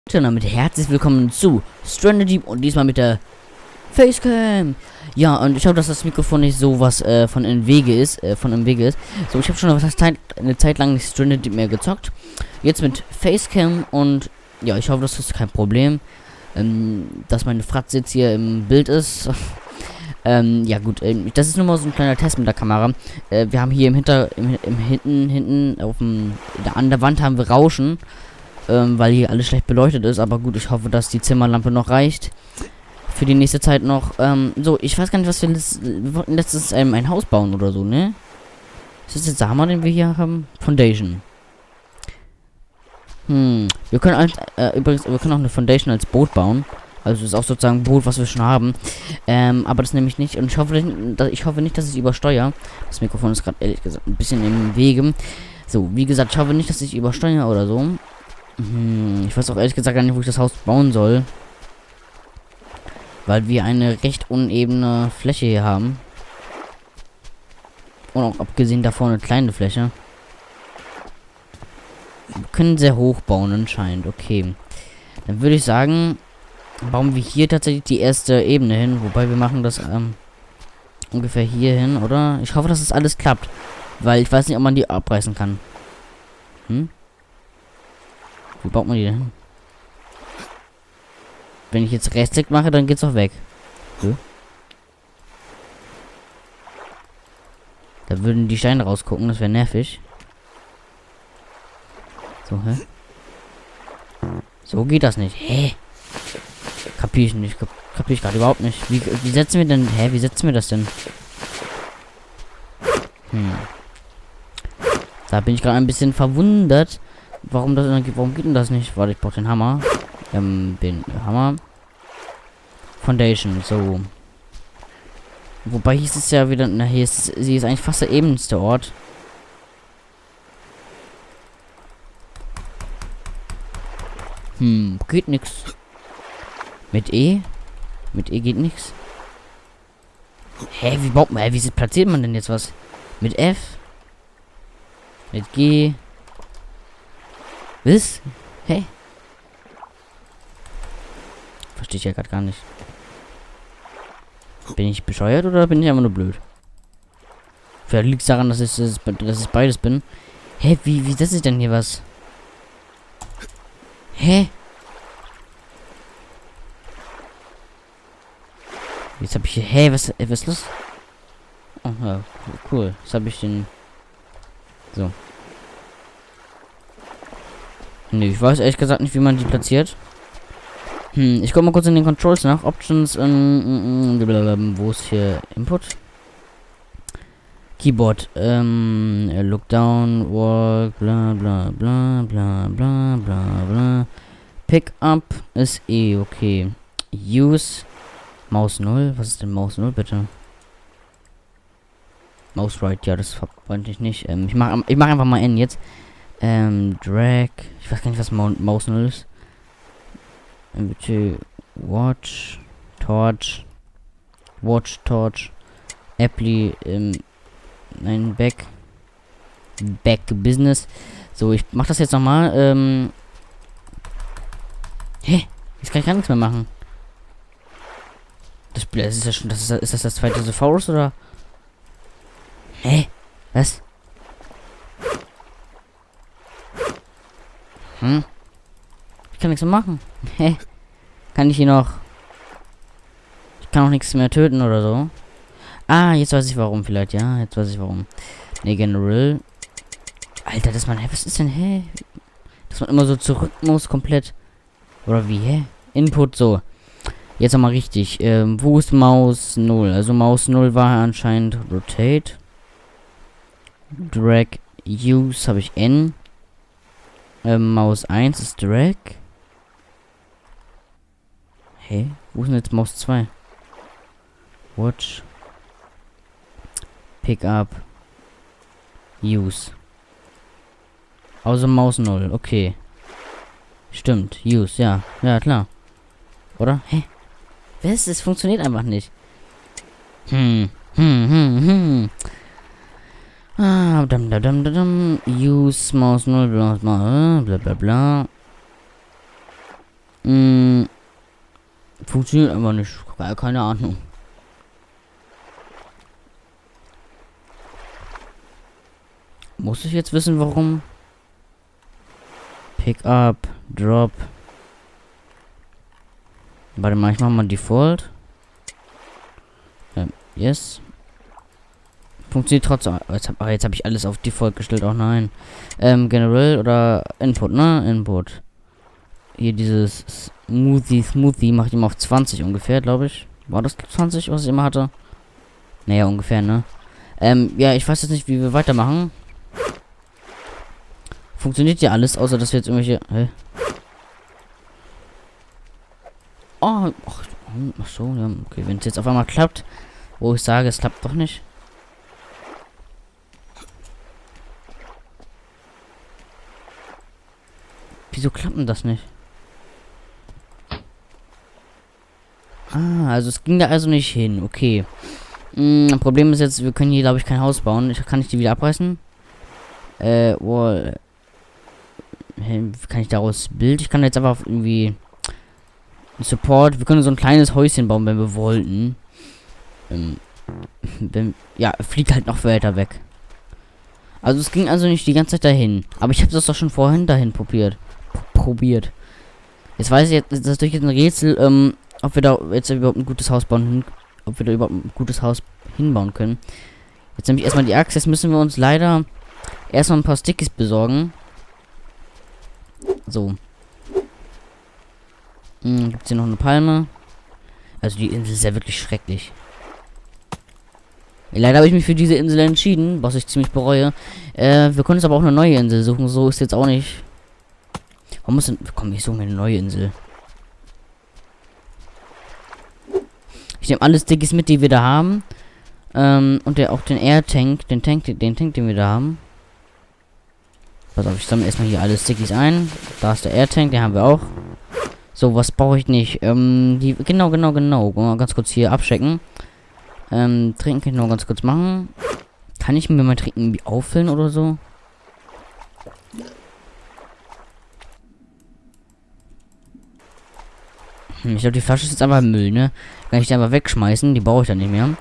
Und damit herzlich willkommen zu Stranded Deep und diesmal mit der Facecam. Ja, und ich hoffe, dass das Mikrofon nicht so was von im Wege ist. So, ich habe schon eine Zeit lang nicht Stranded Deep mehr gezockt. Jetzt mit Facecam und ja, ich hoffe, das ist kein Problem. Dass meine Fratze jetzt hier im Bild ist. Ja gut, das ist nur mal so ein kleiner Test mit der Kamera. Wir haben hier hinten an der Wand haben wir Rauschen. Weil hier alles schlecht beleuchtet ist. Aber gut, ich hoffe, dass die Zimmerlampe noch reicht. Für die nächste Zeit noch. So, ich weiß gar nicht, was wir wollten letztens ein Haus bauen oder so, ne? Ist das jetzt der Hammer, den wir hier haben? Foundation. Wir können übrigens, wir können auch eine Foundation als Boot bauen. Also ist auch sozusagen ein Boot, was wir schon haben. Aber das nehme ich nicht. Und ich hoffe nicht, dass ich übersteuere. Das Mikrofon ist gerade ehrlich gesagt ein bisschen im Wege. So, wie gesagt, ich hoffe nicht, dass ich übersteuere oder so. Ich weiß auch ehrlich gesagt gar nicht, wo ich das Haus bauen soll. Weil wir eine recht unebene Fläche hier haben. Und auch abgesehen davon eine kleine Fläche. Wir können sehr hoch bauen anscheinend. Okay. Dann würde ich sagen, bauen wir hier tatsächlich die erste Ebene hin. Wobei wir machen das ungefähr hier hin, oder? Ich hoffe, dass es alles klappt. Weil ich weiß nicht, ob man die abreißen kann. Wie baut man die denn hin? Wenn ich jetzt Rechtsklick mache, dann geht's auch weg. So. Da würden die Steine rausgucken, das wäre nervig. So, hä? So geht das nicht. Hä? Kapier ich nicht. Kapier ich gerade überhaupt nicht. Wie setzen wir denn... Hä? Wie setzen wir das denn? Da bin ich gerade ein bisschen verwundert. Warum geht denn das nicht? Warte, ich brauche den Hammer. Den Hammer. Foundation, so. Wobei hieß es ja wieder... Na, sie ist eigentlich fast der ebenste Ort. Geht nix. Mit E? Mit E geht nix. Hä, wie platziert man denn jetzt was? Mit F? Mit G? Was? Hä? Verstehe ich ja gerade gar nicht. Bin ich bescheuert oder bin ich einfach nur blöd? Vielleicht liegt es daran, dass ich beides bin. Hä, wie setze ich denn hier was? Hä? Jetzt habe ich hier... Hä, was ist los? Oh, ja, cool. Jetzt habe ich den... So. Nee, ich weiß ehrlich gesagt nicht, wie man die platziert. Ich guck mal kurz in den Controls nach. Options, wo ist hier Input? Keyboard, Look down, Walk, bla bla bla bla bla bla bla. Pick up ist E, okay. Use, Maus 0, was ist denn Maus 0 bitte? Maus right, ja, das wollte ich nicht. Ich mach einfach mal N jetzt. Drag. Ich weiß gar nicht, was Maus 0 ist. Bitte Watch. Torch. Watch, Torch. Apply. Nein, Back Business. So, ich mach das jetzt nochmal. Hä? Jetzt kann ich gar nichts mehr machen. Das ist ja schon. Ist das das zweite Thesaurus oder? Hä? Was? Ich kann nichts mehr machen. Hä? Kann ich hier noch... Ich kann auch nichts mehr töten oder so. Ah, jetzt weiß ich warum vielleicht, ja. Jetzt weiß ich warum. Ne, General. Alter, dass man... Hä, was ist denn, hä? Dass man immer so zurück muss, komplett. Oder wie, hä? Input, so. Jetzt nochmal richtig. Wo ist Maus 0? Also Maus 0 war anscheinend Rotate. Drag. Use habe ich N. Maus 1 ist Drag. Hey, wo ist denn jetzt Maus 2? Watch. Pick up. Use. Außer Maus 0, okay. Stimmt, Use, ja. Ja, klar. Oder? Hä? Was? Es funktioniert einfach nicht. Use Maus 0, bla bla bla bla bla. Funktioniert einfach nicht. Keine Ahnung. Muss ich jetzt wissen, warum? Pick up, drop. Warte mal, ich mach mal Default. Yes. Funktioniert trotzdem. Jetzt hab ich alles auf Default gestellt. Auch nein. General oder Input, ne? Input. Hier dieses Smoothie mache ich immer auf 20 ungefähr, glaube ich. War das 20, was ich immer hatte? Naja, ungefähr, ne? Ja, ich weiß jetzt nicht, wie wir weitermachen. Funktioniert ja alles, außer dass wir jetzt irgendwelche... Hä? Oh, ach so, ja, okay, wenn es jetzt auf einmal klappt, wo ich sage, es klappt doch nicht. Wieso klappt denn das nicht? Ah, also es ging da also nicht hin, okay. Problem ist jetzt, wir können hier, glaube ich, kein Haus bauen. Kann ich die wieder abreißen? Wall. Kann ich daraus Bild? Ich kann jetzt einfach irgendwie... Support. Wir können so ein kleines Häuschen bauen, wenn wir wollten. Ja, fliegt halt noch weiter weg. Also es ging also nicht die ganze Zeit dahin. Aber ich habe das doch schon vorhin dahin probiert. Jetzt weiß ich jetzt, das ist durch jetzt ein Rätsel, ob wir da jetzt überhaupt ein gutes Haus bauen, ob wir da überhaupt ein gutes Haus hinbauen können. Jetzt nämlich erstmal die Axt. Jetzt müssen wir uns leider erstmal ein paar Stickies besorgen. So. Gibt's hier noch eine Palme? Also die Insel ist ja wirklich schrecklich. Leider habe ich mich für diese Insel entschieden, was ich ziemlich bereue. Wir können uns aber auch eine neue Insel suchen. So ist jetzt auch nicht. Warum muss denn... Komm, ich suche mir eine neue Insel. Ich nehme alle Stickies mit, die wir da haben. Und auch den Air-Tank. Den Tank, den wir da haben. Pass auf, ich sammle erstmal hier alle Stickies ein. Da ist der Air-Tank, den haben wir auch. So, was brauche ich nicht? Genau. Mal ganz kurz hier abchecken. Trinken kann ich noch ganz kurz machen. Kann ich mir mein Trinken irgendwie auffüllen oder so? Ich glaube, die Flasche ist jetzt einfach Müll, ne? Kann ich die einfach wegschmeißen. Die brauche ich dann nicht mehr.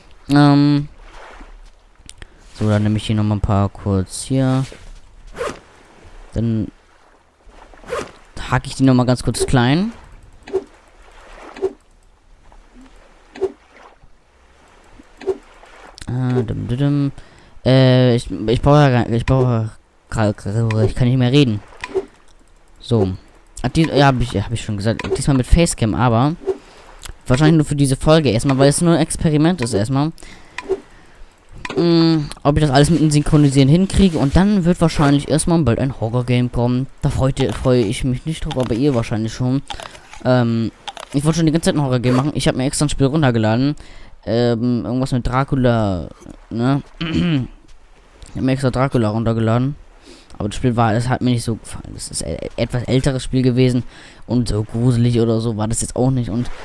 So, dann nehme ich hier nochmal ein paar kurz hier. Dann hacke ich die nochmal ganz kurz klein. Ich kann nicht mehr reden. So. Ja, hab ich schon gesagt. Diesmal mit Facecam, aber wahrscheinlich nur für diese Folge erstmal, weil es nur ein Experiment ist erstmal. Ob ich das alles mit dem Synchronisieren hinkriege und dann wird wahrscheinlich erstmal bald ein Horror-Game kommen. Da freue ich mich nicht drauf, aber ihr wahrscheinlich schon. Ich wollte schon die ganze Zeit ein Horror-Game machen. Ich habe mir extra ein Spiel runtergeladen. Irgendwas mit Dracula, ne? Ich habe mir extra Dracula runtergeladen. Aber das Spiel es hat mir nicht so gefallen. Das ist ein etwas älteres Spiel gewesen. Und so gruselig oder so war das jetzt auch nicht. Und,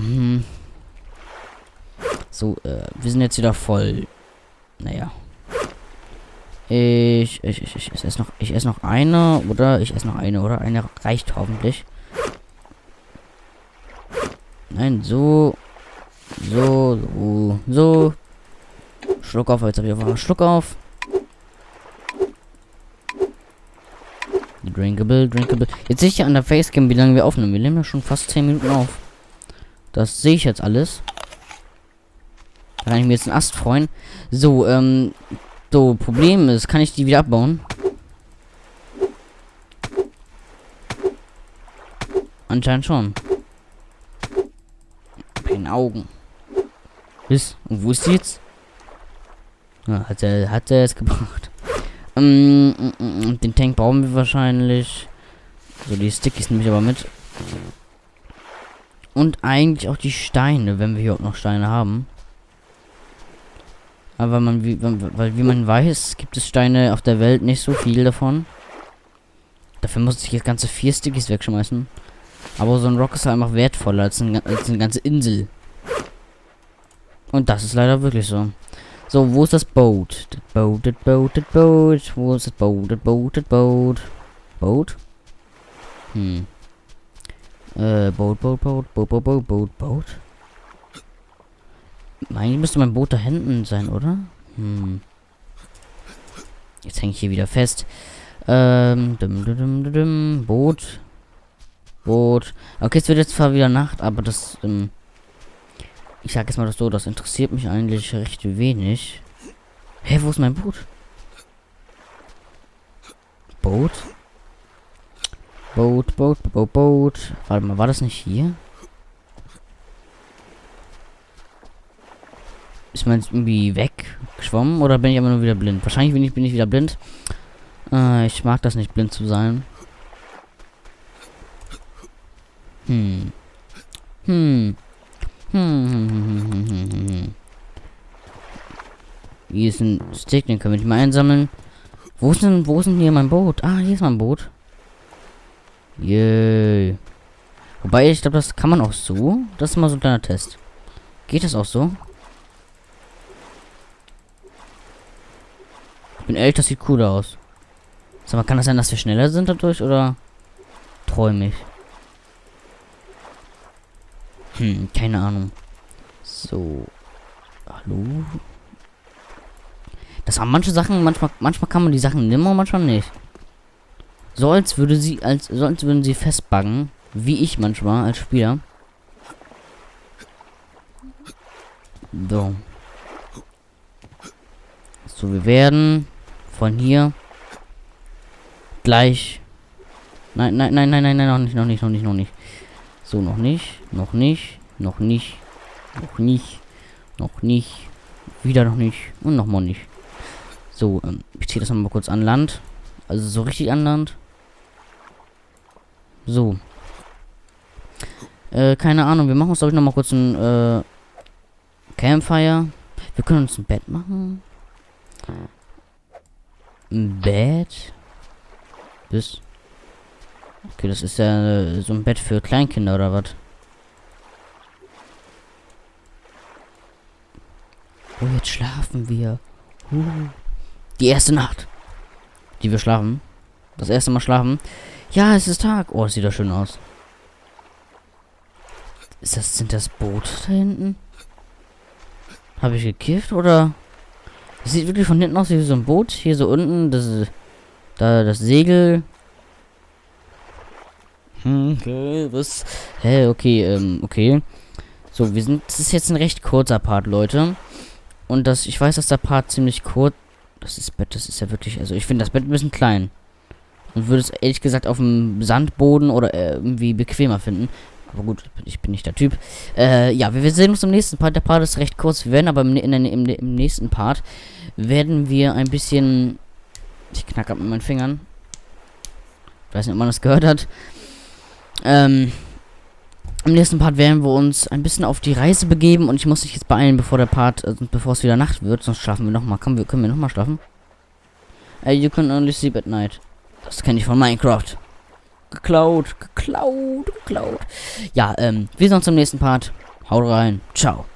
so, wir sind jetzt wieder voll. Naja. Ich esse noch eine, oder? Eine reicht hoffentlich. Nein, so. Schluck auf, jetzt habe ich einfach einen Schluck auf. Drinkable. Jetzt sehe ich ja an der Facecam, wie lange wir aufnehmen. Wir nehmen ja schon fast 10 Minuten auf. Das sehe ich jetzt alles. Da kann ich mir jetzt einen Ast freuen. So, Problem ist, kann ich die wieder abbauen? Anscheinend schon. Keine Augen. Und wo ist die jetzt? Ja, hat er es gebracht. Den Tank brauchen wir wahrscheinlich. So, die Stickies nehme ich aber mit. Und eigentlich auch die Steine, wenn wir hier auch noch Steine haben. Aber wie man weiß, gibt es Steine auf der Welt nicht so viel davon. Dafür muss ich jetzt ganze 4 Stickies wegschmeißen. Aber so ein Rock ist halt einfach wertvoller als eine ganze Insel. Und das ist leider wirklich so. So, wo ist das Boot? Wo ist das Boot? Boot? Boot. Eigentlich müsste mein Boot da hinten sein, oder? Jetzt hänge ich hier wieder fest. Boot. Okay, es wird jetzt zwar wieder Nacht, aber das, ich sag jetzt mal das so, das interessiert mich eigentlich recht wenig. Hä, wo ist mein Boot? Boot. Warte mal, war das nicht hier? Ist man jetzt irgendwie weggeschwommen oder bin ich aber nur wieder blind? Wahrscheinlich bin ich wieder blind. Ich mag das nicht, blind zu sein. Hier ist ein Stick, den können wir nicht mal einsammeln. Wo ist denn hier mein Boot? Ah, hier ist mein Boot. Yay. Wobei, ich glaube, das kann man auch so. Das ist mal so ein kleiner Test. Geht das auch so? Ich bin ehrlich, das sieht cool aus. Sag mal, kann das sein, dass wir schneller sind dadurch, oder träume ich? Keine Ahnung. So. Hallo? Das haben manche Sachen, manchmal kann man die Sachen nehmen und manchmal nicht. So als würden sie festbuggen, wie ich manchmal als Spieler. So. So, wir werden von hier gleich. Nein, noch nicht. So, noch nicht. Wieder noch nicht. Und nochmal nicht. So, ich ziehe das nochmal kurz an Land. Also so richtig an Land. So. Keine Ahnung, wir machen uns, glaube ich, nochmal kurz ein Campfire. Wir können uns ein Bett machen. Ein Bett. Okay, das ist ja so ein Bett für Kleinkinder oder was? Oh, jetzt schlafen wir. Die erste Nacht, die wir schlafen. Das erste Mal schlafen. Ja, es ist Tag. Oh, das sieht doch schön aus. Sind das Boote da hinten? Habe ich gekifft oder? Es sieht wirklich von hinten aus wie so ein Boot. Hier so unten, das Segel. Okay, was? Hä, okay, okay. So, das ist jetzt ein recht kurzer Part, Leute. Und ich weiß, dass der Part ziemlich kurz. Das ist ja wirklich, also ich finde das Bett ein bisschen klein. Und würde es ehrlich gesagt auf dem Sandboden oder irgendwie bequemer finden. Aber gut, ich bin nicht der Typ. Ja, wir sehen uns im nächsten Part. Der Part ist recht kurz. Wir werden aber im nächsten Part werden wir ein bisschen. Ich knacke ab mit meinen Fingern. Ich weiß nicht, ob man das gehört hat. Im nächsten Part werden wir uns ein bisschen auf die Reise begeben und ich muss mich jetzt beeilen, bevor es wieder Nacht wird, sonst schlafen wir nochmal. Können wir nochmal schlafen? You can only sleep at night. Das kenne ich von Minecraft. Geklaut. Ja, wir sehen uns im nächsten Part. Haut rein. Ciao.